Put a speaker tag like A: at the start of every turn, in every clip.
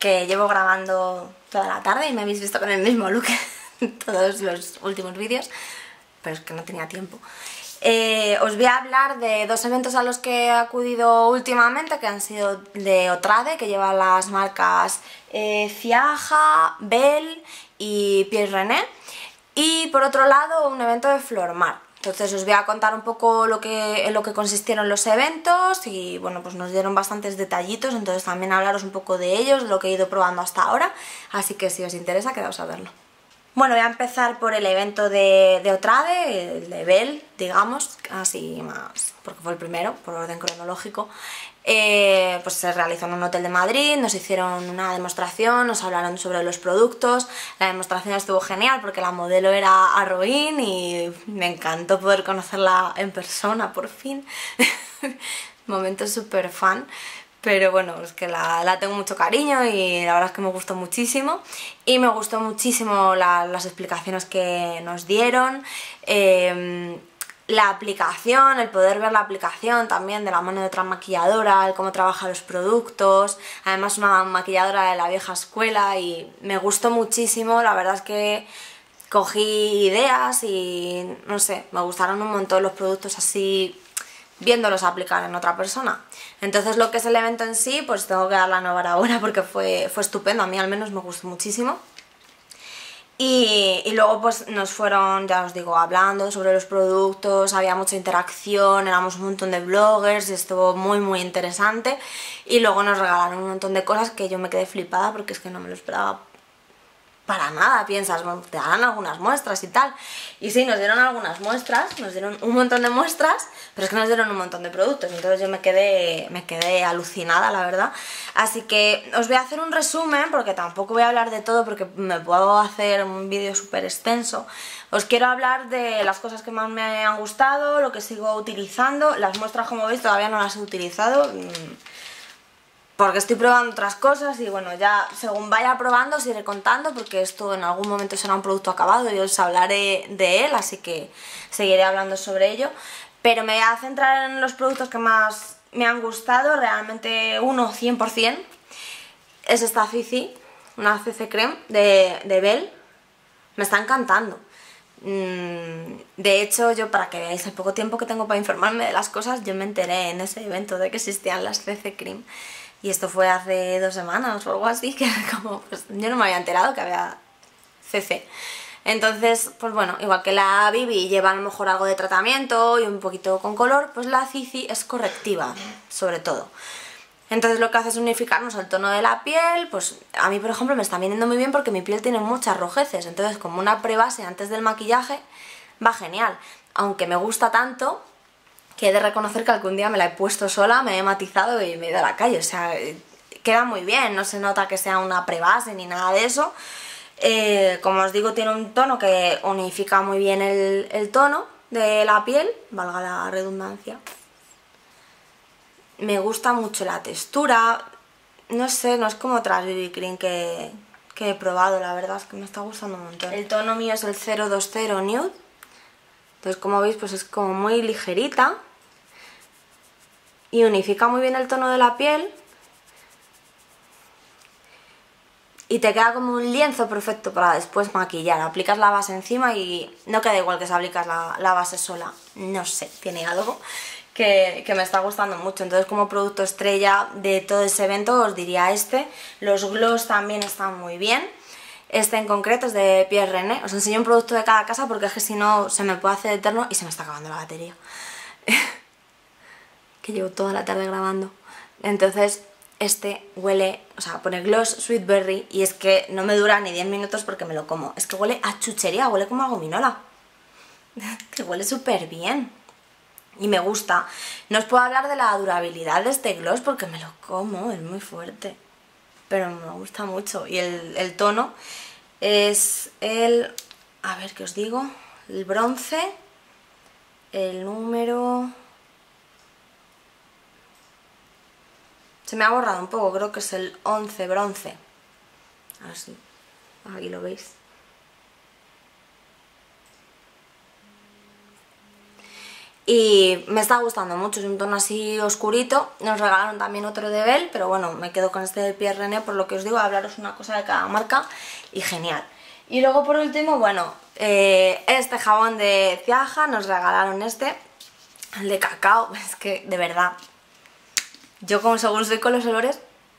A: que llevo grabando toda la tarde y me habéis visto con el mismo look en todos los últimos vídeos, pero es que no tenía tiempo. Os voy a hablar de dos eventos a los que he acudido últimamente, que han sido de Otrade, que lleva las marcas Ciaja, Belle y Pierre René, y por otro lado un evento de Flormar. Entonces os voy a contar un poco en lo que consistieron los eventos y bueno, pues nos dieron bastantes detallitos, entonces también hablaros un poco de ellos, lo que he ido probando hasta ahora, así que si os interesa quedaos a verlo. Bueno, voy a empezar por el evento de Otrade, el de Belle, digamos, así más, porque fue el primero, por orden cronológico. Pues se realizó en un hotel de Madrid, nos hicieron una demostración, nos hablaron sobre los productos, la demostración estuvo genial porque la modelo era Arroín y me encantó poder conocerla en persona por fin, momento súper fan. Pero bueno, es que la tengo mucho cariño y la verdad es que me gustó muchísimo. Y me gustó muchísimo las explicaciones que nos dieron, la aplicación, el poder ver la aplicación también de la mano de otra maquilladora, el cómo trabaja los productos, además una maquilladora de la vieja escuela y me gustó muchísimo, la verdad es que cogí ideas y no sé, me gustaron un montón los productos así viéndolos aplicar en otra persona. Entonces lo que es el evento en sí, pues tengo que dar la enhorabuena porque fue estupendo, a mí al menos me gustó muchísimo. Y luego pues nos fueron, ya os digo, hablando sobre los productos, había mucha interacción, éramos un montón de bloggers y estuvo muy interesante. Y luego nos regalaron un montón de cosas que yo me quedé flipada porque es que no me lo esperaba para nada. Piensas, bueno, te darán algunas muestras y tal. Y sí, nos dieron algunas muestras, nos dieron un montón de muestras, pero es que nos dieron un montón de productos, entonces yo me quedé alucinada, la verdad. Así que os voy a hacer un resumen, porque tampoco voy a hablar de todo, porque me puedo hacer un vídeo súper extenso. Os quiero hablar de las cosas que más me han gustado, lo que sigo utilizando. Las muestras, como veis, todavía no las he utilizado, porque estoy probando otras cosas y bueno, ya según vaya probando os iré contando, porque esto en algún momento será un producto acabado y os hablaré de él, así que seguiré hablando sobre ello. Pero me voy a centrar en los productos que más me han gustado, realmente uno 100%, es esta CC, una CC Creme de Belle, me está encantando. De hecho, yo, para que veáis el poco tiempo que tengo para informarme de las cosas, yo me enteré en ese evento de que existían las CC Cream. Y esto fue hace 2 semanas o algo así, que como, pues, yo no me había enterado que había CC. Entonces, pues bueno, igual que la BB lleva a lo mejor algo de tratamiento y un poquito con color, pues la CC es correctiva, sobre todo. Entonces lo que hace es unificarnos el tono de la piel. Pues a mí, por ejemplo, me está viniendo muy bien porque mi piel tiene muchas rojeces, entonces como una prebase antes del maquillaje va genial. Aunque me gusta tanto que he de reconocer que algún día me la he puesto sola, me he matizado y me he ido a la calle, o sea, queda muy bien, no se nota que sea una prebase ni nada de eso. Como os digo, tiene un tono que unifica muy bien el tono de la piel, valga la redundancia. Me gusta mucho la textura, no sé, no es como otras BB Cream que he probado, la verdad es que me está gustando un montón. El tono mío es el 020 Nude, entonces como veis pues es como muy ligerita y unifica muy bien el tono de la piel y te queda como un lienzo perfecto para después maquillar. Aplicas la base encima y no queda igual que si aplicas la base sola, no sé, tiene algo que me está gustando mucho. Entonces, como producto estrella de todo ese evento os diría este. Los gloss también están muy bien. Este en concreto es de Pierre René. Os enseño un producto de cada casa porque es que si no se me puede hacer eterno y se me está acabando la batería. Que llevo toda la tarde grabando. Entonces este huele, o sea, pone gloss sweet berry y es que no me dura ni 10 minutos porque me lo como. Es que huele a chuchería, huele como a gominola. Que huele súper bien. Y me gusta. No os puedo hablar de la durabilidad de este gloss porque me lo como, es muy fuerte. Pero me gusta mucho. Y el tono es el... a ver qué os digo. El bronce. El número... se me ha borrado un poco, creo que es el 11 bronce. Así. Aquí lo veis. y me está gustando mucho, es un tono así oscurito. Nos regalaron también otro de Belle, pero bueno, me quedo con este de Pierre René, por lo que os digo, a hablaros una cosa de cada marca y genial. Y luego por último, bueno, este jabón de Ciaja, nos regalaron este, el de cacao. Es que de verdad, yo como según soy con los olores,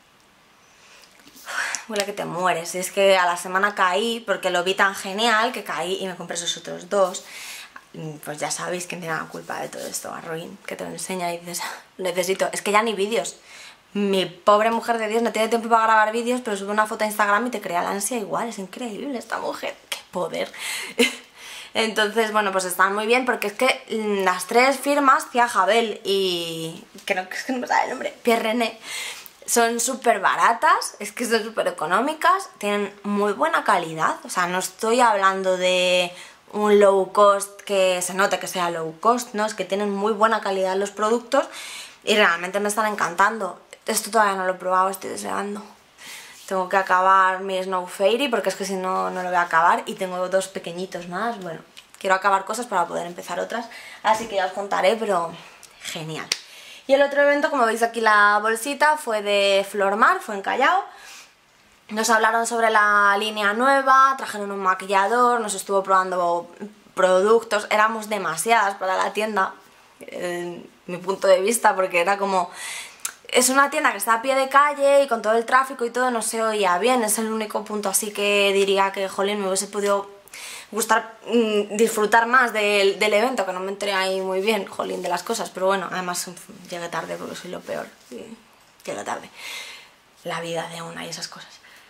A: huele que te mueres. Y es que a la semana caí, porque lo vi tan genial que caí y me compré esos otros dos. Pues ya sabéis quién tiene la culpa de todo esto, Arroin, que te lo enseña y dices, necesito, es que ya ni vídeos. Mi pobre mujer de Dios no tiene tiempo para grabar vídeos, pero sube una foto a Instagram y te crea la ansia igual. Es increíble esta mujer, qué poder. Entonces, bueno, pues están muy bien porque es que las tres firmas, Ciaja, Belle y... es que no me sale el nombre, Pierre René, son súper baratas, es que son súper económicas, tienen muy buena calidad. O sea, no estoy hablando de un low cost que se note que sea low cost, ¿no? Es que tienen muy buena calidad los productos y realmente me están encantando. Esto todavía no lo he probado, estoy deseando. Tengo que acabar mi Snow Fairy porque es que si no, no lo voy a acabar. Y tengo dos pequeñitos más. Bueno, quiero acabar cosas para poder empezar otras. Así que ya os contaré, pero genial. Y el otro evento, como veis aquí la bolsita, fue de Flormar, fue en Callao. Nos hablaron sobre la línea nueva, trajeron un maquillador, nos estuvo probando productos. Éramos demasiadas para la tienda, en mi punto de vista, porque era como... Es una tienda que está a pie de calle y con todo el tráfico y todo no se oía bien. Es el único punto así que diría que, jolín, me hubiese podido gustar, disfrutar más del evento, que no me enteré ahí muy bien, jolín, de las cosas. Pero bueno, además llegué tarde porque soy lo peor. Llegué tarde. La vida de una y esas cosas.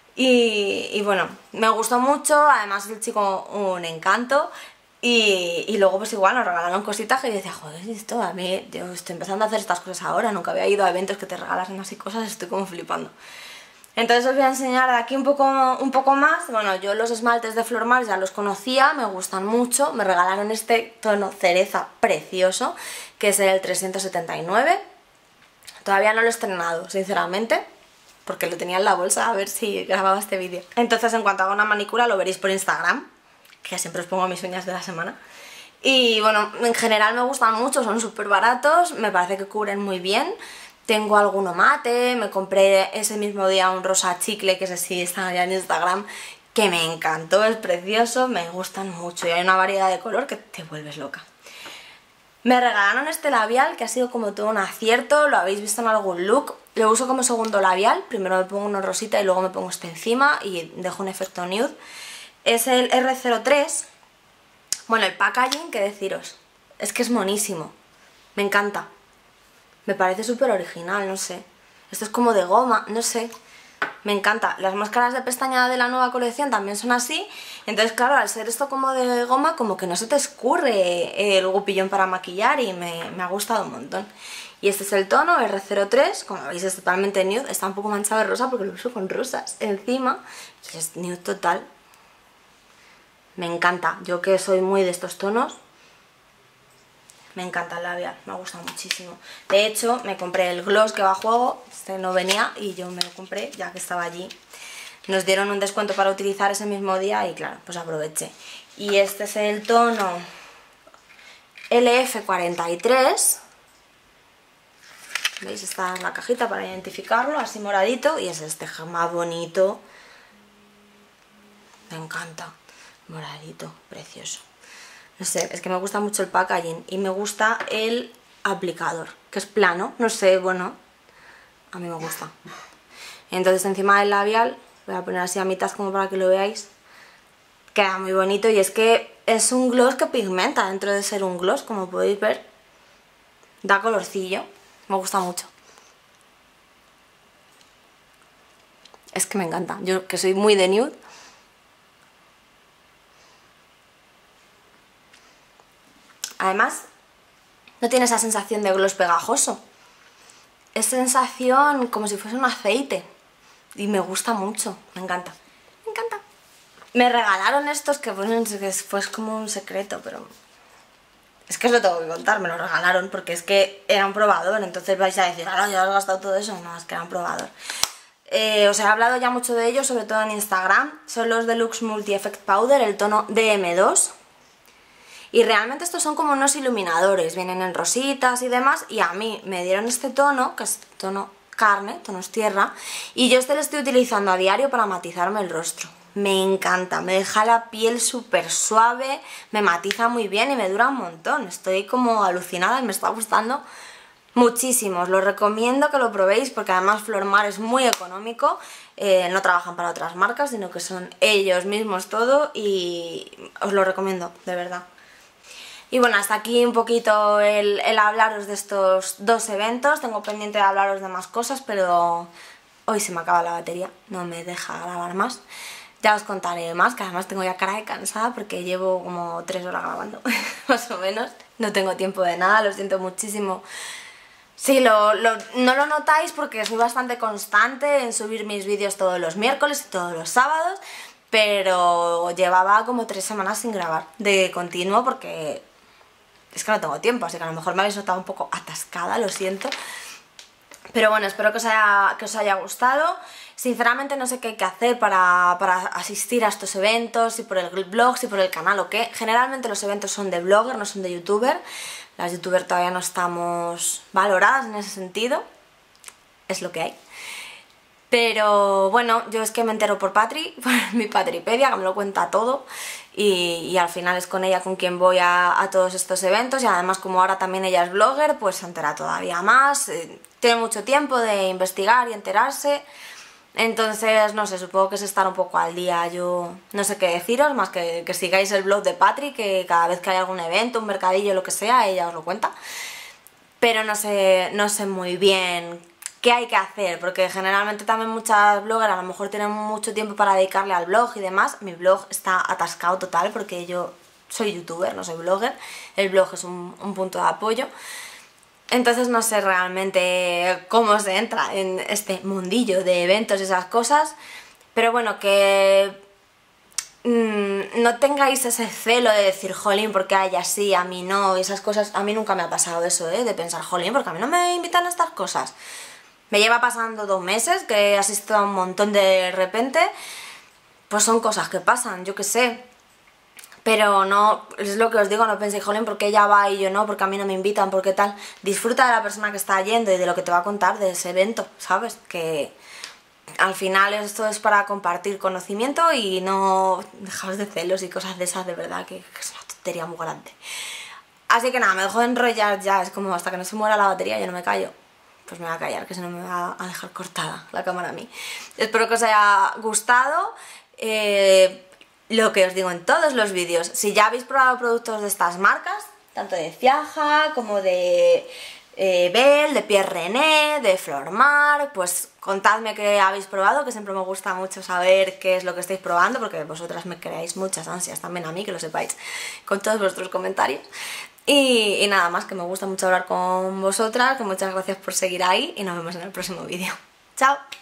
A: Y bueno, me gustó mucho, además el chico un encanto. Y luego pues igual nos regalaron cositas que yo decía, joder, esto a mí, yo estoy empezando a hacer estas cosas ahora, nunca había ido a eventos que te regalasen así cosas, estoy como flipando. Entonces os voy a enseñar de aquí un poco más. Bueno, yo los esmaltes de Flormar ya los conocía, me gustan mucho, me regalaron este tono cereza precioso, que es el 379. Todavía no lo he estrenado, sinceramente, porque lo tenía en la bolsa a ver si grababa este vídeo. Entonces en cuanto haga una manicura lo veréis por Instagram, que siempre os pongo mis uñas de la semana. Y bueno, en general me gustan mucho, son súper baratos, me parece que cubren muy bien. Tengo alguno mate, me compré ese mismo día un rosa chicle, que ese sí está ya en Instagram, que me encantó, es precioso, me gustan mucho y hay una variedad de color que te vuelves loca. Me regalaron este labial que ha sido como todo un acierto, lo habéis visto en algún look. Lo uso como segundo labial, primero me pongo uno rosita y luego me pongo este encima y dejo un efecto nude. Es el R03. Bueno, el packaging, qué deciros, es que es monísimo, me encanta, me parece súper original, no sé. Esto es como de goma, no sé, me encanta. Las máscaras de pestaña de la nueva colección también son así, entonces claro, al ser esto como de goma, como que no se te escurre el gupillón para maquillar y me ha gustado un montón. Y este es el tono R03, como veis es totalmente nude, está un poco manchado de rosa porque lo uso con rosas encima, y es nude total. Me encanta, yo que soy muy de estos tonos, me encanta el labial, me gusta muchísimo. De hecho, me compré el gloss que va a juego, este no venía y yo me lo compré ya que estaba allí. Nos dieron un descuento para utilizar ese mismo día y claro, pues aproveché. Y este es el tono LF43. ¿Veis? Esta es la cajita para identificarlo, así moradito, y es este más bonito. Me encanta. Moradito, precioso. No sé, es que me gusta mucho el packaging y me gusta el aplicador, que es plano, no sé, bueno, a mí me gusta. Entonces encima del labial, voy a poner así a mitad como para que lo veáis, queda muy bonito y es que es un gloss que pigmenta dentro de ser un gloss, como podéis ver, da colorcillo, me gusta mucho. Es que me encanta, yo que soy muy de nude. Además, no tiene esa sensación de gloss pegajoso. Es sensación como si fuese un aceite. Y me gusta mucho, me encanta. Me encanta. Me regalaron estos que fue como un secreto, pero... Es que os lo tengo que contar, me lo regalaron porque es que era un probador. Entonces vais a decir, ahora ya has gastado todo eso. No, es que era un probador. Os he hablado ya mucho de ellos, sobre todo en Instagram. Son los Deluxe Multi Effect Powder, el tono DM2. Y realmente estos son como unos iluminadores, vienen en rositas y demás, y a mí me dieron este tono, que es tono carne, tonos tierra, y yo este lo estoy utilizando a diario para matizarme el rostro. Me encanta, me deja la piel súper suave, me matiza muy bien y me dura un montón. Estoy como alucinada y me está gustando muchísimo. Os lo recomiendo que lo probéis porque además Flormar es muy económico, no trabajan para otras marcas, sino que son ellos mismos todo y os lo recomiendo, de verdad. Y bueno, hasta aquí un poquito el hablaros de estos dos eventos. Tengo pendiente de hablaros de más cosas, pero hoy se me acaba la batería, no me deja grabar más. Ya os contaré más, que además tengo ya cara de cansada porque llevo como 3 horas grabando, más o menos. No tengo tiempo de nada, lo siento muchísimo. Sí, no lo notáis porque soy bastante constante en subir mis vídeos todos los miércoles y todos los sábados, pero llevaba como 3 semanas sin grabar de continuo porque es que no tengo tiempo, así que a lo mejor me habéis notado un poco atascada, lo siento. Pero bueno, espero que os haya gustado. Sinceramente no sé qué hay que hacer para asistir a estos eventos, si por el blog, si por el canal o qué. Generalmente los eventos son de blogger, no son de youtuber. Las youtubers todavía no estamos valoradas en ese sentido. Es lo que hay. Pero bueno, yo es que me entero por Patri, por mi Patripedia, que me lo cuenta todo. Y al final es con ella con quien voy a todos estos eventos. Y además como ahora también ella es blogger, pues se entera todavía más. Tiene mucho tiempo de investigar y enterarse. Entonces, no sé, supongo que es estar un poco al día. Yo no sé qué deciros, más que sigáis el blog de Patri, que cada vez que hay algún evento, un mercadillo, lo que sea, ella os lo cuenta. Pero no sé muy bien qué hay que hacer, porque generalmente también muchas bloggers a lo mejor tienen mucho tiempo para dedicarle al blog y demás. Mi blog está atascado total porque yo soy youtuber, no soy blogger. El blog es un punto de apoyo. Entonces no sé realmente cómo se entra en este mundillo de eventos y esas cosas, pero bueno, que no tengáis ese celo de decir, jolín, porque a ella sí, a mí no, y esas cosas. A mí nunca me ha pasado eso, de pensar, jolín, porque a mí no me invitan a estas cosas. Me lleva pasando 2 meses que he asistido a un montón de repente, pues son cosas que pasan, yo qué sé. Pero no, es lo que os digo, no penséis, jolín, porque ella va y yo no, porque a mí no me invitan, porque tal. Disfruta de la persona que está yendo y de lo que te va a contar de ese evento, ¿sabes? Que al final esto es para compartir conocimiento y no dejaros de celos y cosas de esas, de verdad, que es una tontería muy grande. Así que nada, me dejo de enrollar ya, es como hasta que no se muera la batería yo no me callo. Pues me voy a callar, que si no me va a dejar cortada la cámara a mí. Espero que os haya gustado. Lo que os digo en todos los vídeos, si ya habéis probado productos de estas marcas, tanto de Ciaja como de Belle, de Pierre René, de Flormar, pues contadme qué habéis probado, que siempre me gusta mucho saber qué es lo que estáis probando, porque vosotras me creáis muchas ansias también a mí, que lo sepáis, con todos vuestros comentarios. Y nada más, que me gusta mucho hablar con vosotras, que muchas gracias por seguir ahí y nos vemos en el próximo vídeo. ¡Chao!